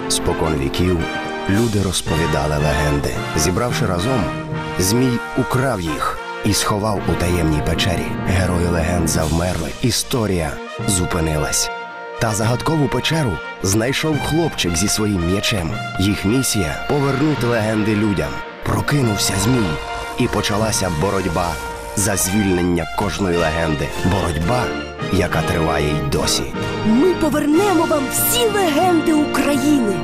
Спокон віків люди розповідали легенди. Зібравши разом, Змій украв їх і сховав у таємній печері. Герої легенд завмерли, історія зупинилась. Та загадкову печеру знайшов хлопчик зі своїм м'ячем. Їх місія – повернути легенди людям. Прокинувся Змій, і почалася боротьба за звільнення кожної легенди. Боротьба, яка триває й досі. Ми повернемо вам всі легенди України.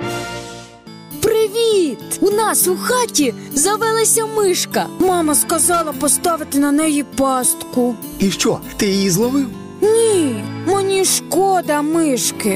Привіт! У нас у хаті завелася мишка. Мама сказала поставити на неї пастку. І що, ти її зловив? Ні, мені шкода мишки.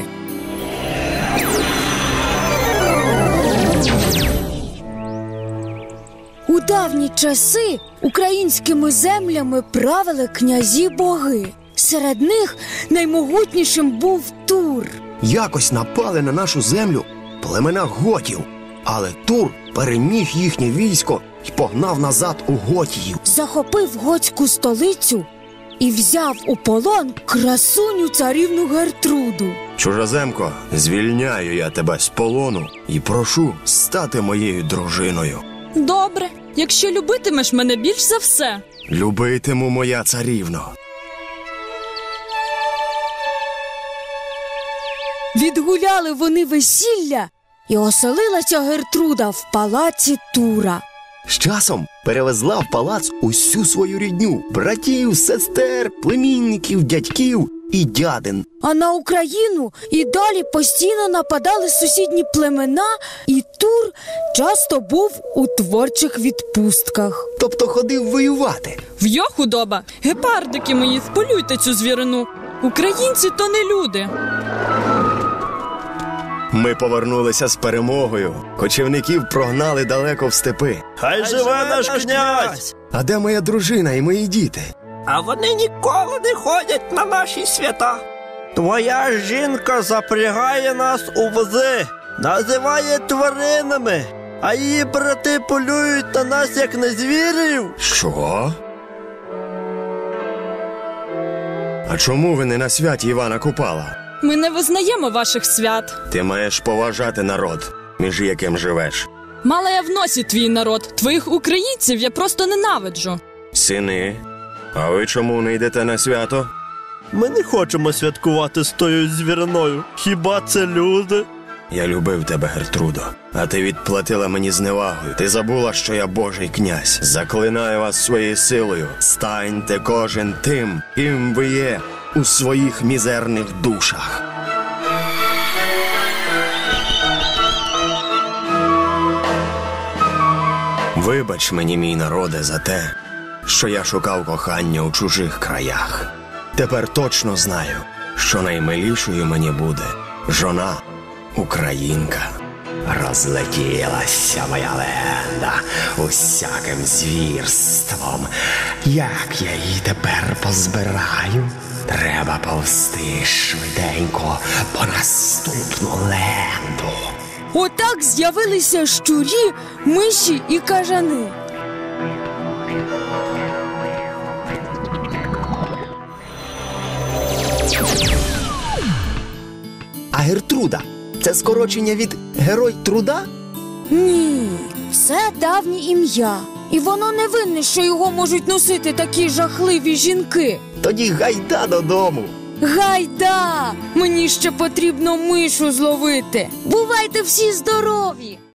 У давні часи українськими землями правили князі-боги. Серед них наймогутнішим був Тур. Якось напали на нашу землю племена готів, але Тур переміг їхнє військо і погнав назад у Готію. Захопив готську столицю і взяв у полон красуню царівну Гертруду. Чужоземко, звільняю я тебе з полону і прошу стати моєю дружиною. Добре, якщо любитимеш мене більш за все. Любитиму, моя царівно. Відгуляли вони весілля, і оселилася Гертруда в палаці Тура. З часом перевезла в палац усю свою рідню – братів, сестер, племінників, дядьків і дядин. А на Україну і далі постійно нападали сусідні племена, і Тур часто був у творчих відпустках. Тобто ходив воювати. В'йо, худоба, гепардики мої, вполюйте цю звірину. Українці то не люди. Ми повернулися з перемогою. Кочівників прогнали далеко в степи. Хай живе наш князь! А де моя дружина і мої діти? А вони ніколи не ходять на наші свята. Твоя жінка запрягає нас у вози, називає тваринами, а її брати полюють на нас, як на звірів. Що? А чому ви не на святі Івана Купала? Ми не визнаємо ваших свят. Ти маєш поважати народ, між яким живеш. Мала я в носі твій народ. Твоїх українців я просто ненавиджу. Сини, а ви чому не йдете на свято? Ми не хочемо святкувати з тою звіриною. Хіба це люди? Я любив тебе, Гертрудо, а ти відплатила мені зневагою. Ти забула, що я Божий князь. Заклинаю вас своєю силою. Станьте кожен тим, ким ви є у своїх мізерних душах. Вибач мені, мій народе, за те, що я шукав кохання у чужих краях. Тепер точно знаю, що наймилішою мені буде жона українка. Розлетілася моя легенда усяким звірством. Як я її тепер позбираю? Треба повзти швиденько по наступну легенду. Отак з'явилися щурі, миші і кажани. А Гертруда – це скорочення від «Герой труда»? Ні, це давнє ім'я. І воно не винне, що його можуть носити такі жахливі жінки. Тоді гайда додому. Гайда! Мені ще потрібно мишу зловити. Бувайте всі здорові!